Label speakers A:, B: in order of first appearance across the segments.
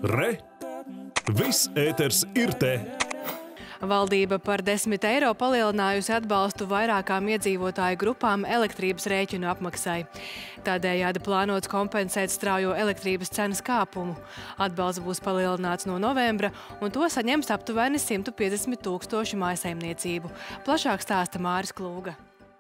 A: Re! Viss ēters ir te!
B: Valdība par 10 eiro palielinājusi atbalstu vairākām iedzīvotāju grupām elektrības rēķinu apmaksai. Tādējādi plānots kompensēt straujo elektrības cenas kāpumu. Atbalsts būs palielināts no novembra, un to saņems aptuveni 150 000 mājsaimniecību. Plašāk stāsta Māris Klūga.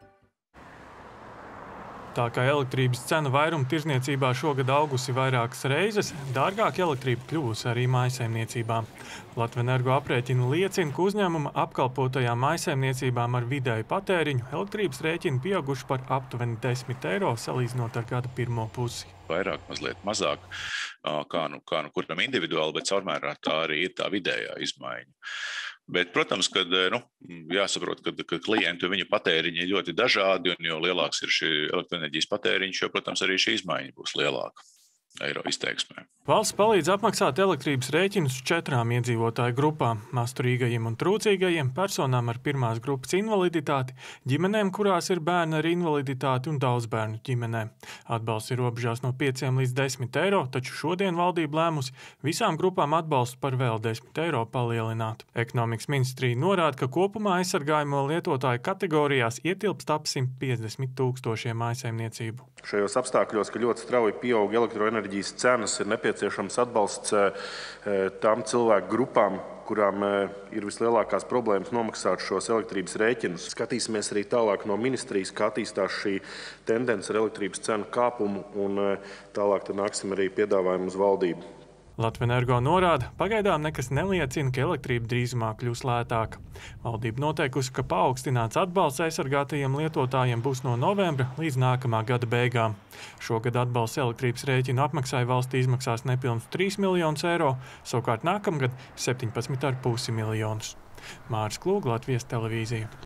C: Tā kā elektrības cena vairuma tirzniecībā šogad augusi vairākas reizes, dārgāk elektrība kļuvusi arī mājsaimniecībām. Latvenergo aprēķini liecina, ka uzņēmuma apkalpotajām mājsaimniecībām ar vidēju patēriņu elektrības rēķini pieauguši par aptuveni 10 eiro salīdzinot ar gada pirmo pusi.
D: Vairāk, mazliet mazāk, kā nu kuram individuāli, bet caurmērā tā arī ir tā vidējā izmaiņa. Bet, protams, kad jāsaprot, ka klienti un viņa patēriņi ir ļoti dažādi, un jo lielāks ir šī elektroenerģijas patēriņš, jo, protams, arī šī izmaiņa būs lielāka eiro izteiksmē.
C: Valsts palīdz apmaksāt elektrības rēķinus 4 iedzīvotāju grupām – masturīgajiem un trūcīgajiem, personām ar pirmās grupas invaliditāti, ģimenēm, kurās ir bērni ar invaliditāti un daudzbērnu ģimenēm. Atbalsts ir robežās no 5 līdz 10 eiro, taču šodien valdība lēmusi visām grupām atbalstu par vēl 10 eiro palielināt. Ekonomikas ministrija norāda, ka kopumā aizsargājamo lietotāju kategorijās ietilpst ap 150 000 mājsaimniecību.
E: Šajos apstākļos, ka ļoti strauji pieaug elektroenerģijas cenas, ir nepieciešams atbalsts tām cilvēku grupām, kurām ir vislielākās problēmas nomaksāt šos elektrības rēķinus. Skatīsimies arī tālāk no ministrijas, kā attīstās šī tendence ar elektrības cenu kāpumu, un tālāk tad nāksim arī piedāvājumu uz valdību.
C: Latvenergo norāda, pagaidām nekas neliecina, ka elektrība drīzumā kļūs lētāka. Valdība noteikusi, ka paaugstināts atbalsts aizsargātajiem lietotājiem būs no novembra līdz nākamā gada beigām. Šogad atbalsts elektrības rēķinu apmaksai valstī izmaksās nepilnus 3 miljonus eiro, savukārt nākamgad 17,5 miljonus. Māris Klūga, Latvijas televīzija.